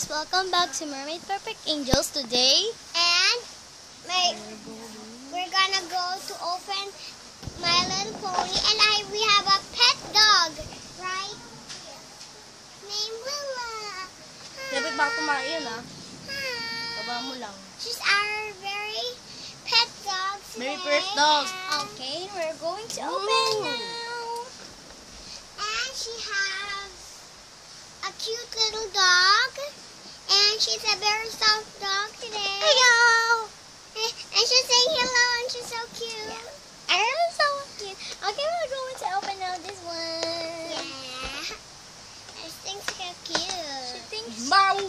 guys, welcome back to Mermaid Perfect Angels today. And we're gonna go to open My Little Pony, and we have a pet dog right here named Willa. Dapat baka kumain ah. Hi. Baba mo lang. She's our very pet dog today. Very first dog. Okay, we're going to open now. And she has a cute little dog, and she's a very soft dog today. Hello! And she's saying hello, and she's so cute. Yeah. I'm so cute. Okay, we're going to open now this one. Yeah. This thing's so cute. She thinks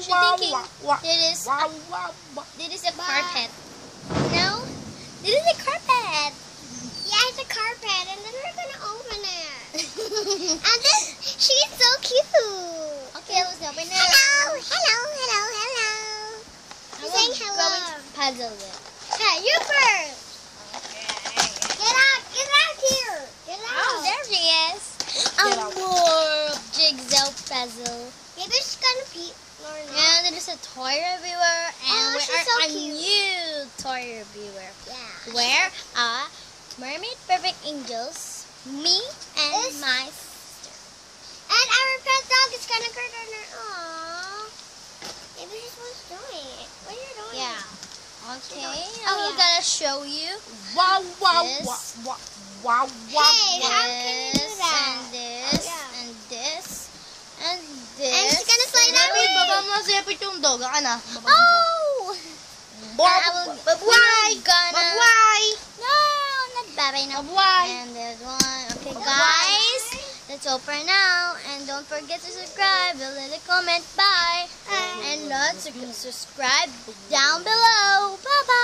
This this is a carpet. No? This is a carpet. Yeah, it's a carpet, and then we're gonna open it. And then she's so cute. Okay, let's open it. Hello, hello, hello, hello. She's saying hello. Puzzle it. Hey, you first. Get out here. Get out. Oh, there she is. Get out. More jigsaw puzzle. Maybe she's gonna pee. Or not. And there is a toy reviewer, and we she's are so a cute. new toy reviewer. Yeah. Where Mermaid Perfect Angels, me and This- my sister. And our pet dog is gonna go down there. Aww. Maybe she's what's doing it. What are you doing? Yeah. Okay, Oh, I'm yeah. gonna show you Hey, this, how can you do this, that? and this, Yeah. and this, and this. And she's gonna slide down. Baba mo sipit yung dog. Ano? Oh! We're gonna... No, not babay na. And this one. Okay, guys. Let's open now. And don't forget to subscribe. Leave a comment. Bye. And let's subscribe down below. Bye-bye.